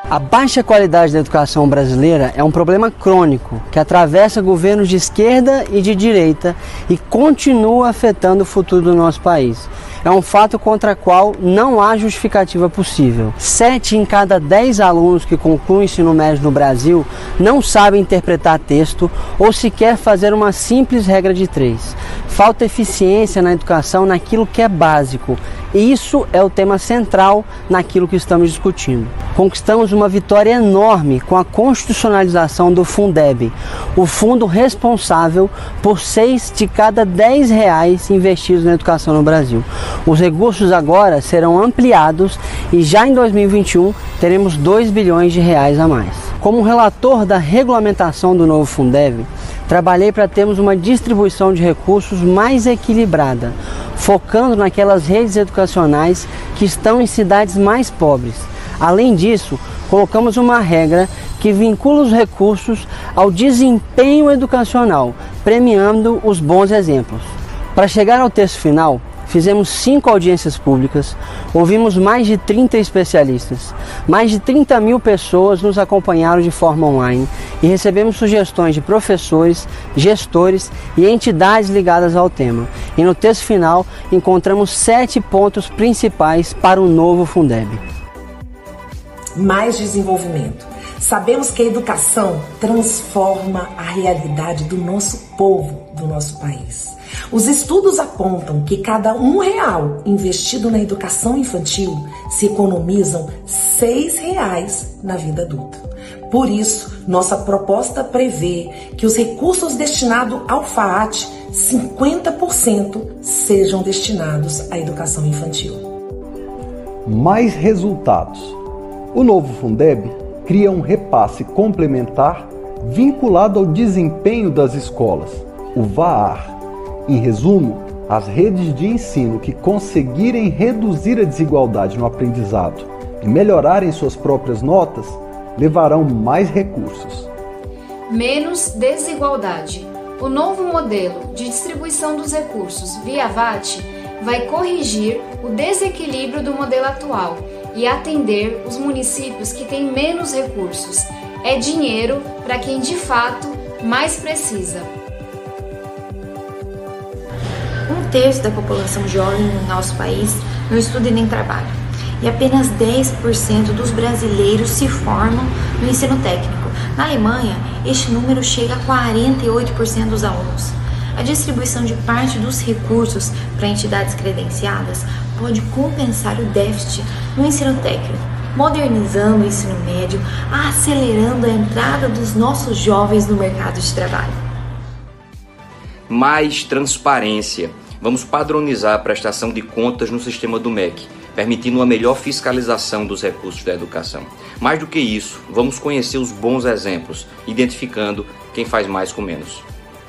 A baixa qualidade da educação brasileira é um problema crônico que atravessa governos de esquerda e de direita e continua afetando o futuro do nosso país. É um fato contra o qual não há justificativa possível. 7 em cada 10 alunos que concluem o ensino médio no Brasil não sabem interpretar texto ou sequer fazer uma simples regra de 3. Falta eficiência na educação naquilo que é básico. E isso é o tema central naquilo que estamos discutindo. Conquistamos uma vitória enorme com a constitucionalização do Fundeb, o fundo responsável por 6 de cada 10 reais investidos na educação no Brasil. Os recursos agora serão ampliados e já em 2021 teremos 2 bilhões de reais a mais. Como relator da regulamentação do novo Fundeb, trabalhei para termos uma distribuição de recursos mais equilibrada, focando naquelas redes educacionais que estão em cidades mais pobres. Além disso, colocamos uma regra que vincula os recursos ao desempenho educacional, premiando os bons exemplos. Para chegar ao texto final, fizemos 5 audiências públicas, ouvimos mais de 30 especialistas, mais de 30 mil pessoas nos acompanharam de forma online e recebemos sugestões de professores, gestores e entidades ligadas ao tema. E no texto final encontramos 7 pontos principais para o novo Fundeb. Mais desenvolvimento. Sabemos que a educação transforma a realidade do nosso povo, do nosso país. Os estudos apontam que cada R$1 investido na educação infantil se economizam R$6 na vida adulta. Por isso, nossa proposta prevê que os recursos destinados ao FAAT, 50% sejam destinados à educação infantil. Mais resultados. O novo Fundeb cria um repasse complementar vinculado ao desempenho das escolas, o VAR. Em resumo, as redes de ensino que conseguirem reduzir a desigualdade no aprendizado e melhorarem suas próprias notas, levarão mais recursos. Menos desigualdade. O novo modelo de distribuição dos recursos via VAT vai corrigir o desequilíbrio do modelo atual e atender os municípios que têm menos recursos. É dinheiro para quem de fato mais precisa. 1/3 da população jovem no nosso país não estuda e nem trabalha. E apenas 10% dos brasileiros se formam no ensino técnico. Na Alemanha, este número chega a 48% dos alunos. A distribuição de parte dos recursos para entidades credenciadas pode compensar o déficit no ensino técnico, modernizando o ensino médio, acelerando a entrada dos nossos jovens no mercado de trabalho. Mais transparência. Vamos padronizar a prestação de contas no sistema do MEC, permitindo uma melhor fiscalização dos recursos da educação. Mais do que isso, vamos conhecer os bons exemplos, identificando quem faz mais com menos.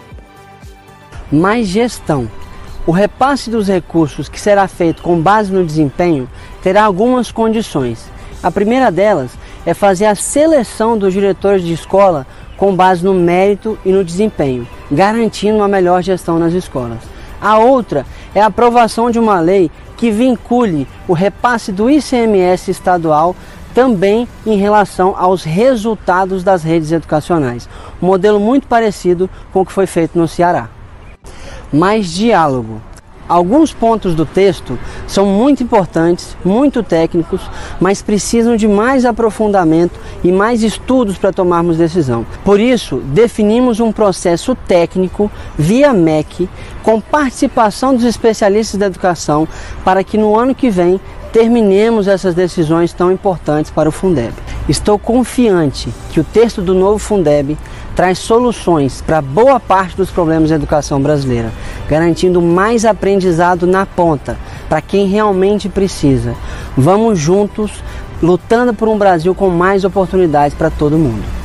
Mais gestão. O repasse dos recursos, que será feito com base no desempenho, terá algumas condições. A primeira delas é fazer a seleção dos diretores de escola com base no mérito e no desempenho, garantindo uma melhor gestão nas escolas. A outra é a aprovação de uma lei que vincule o repasse do ICMS estadual também em relação aos resultados das redes educacionais. Um modelo muito parecido com o que foi feito no Ceará. Mais diálogo. Alguns pontos do texto são muito importantes, muito técnicos, mas precisam de mais aprofundamento e mais estudos para tomarmos decisão. Por isso, definimos um processo técnico via MEC, com participação dos especialistas da educação, para que no ano que vem terminemos essas decisões tão importantes para o Fundeb. Estou confiante que o texto do novo Fundeb traz soluções para boa parte dos problemas da educação brasileira, garantindo mais aprendizado na ponta, para quem realmente precisa. Vamos juntos, lutando por um Brasil com mais oportunidades para todo mundo.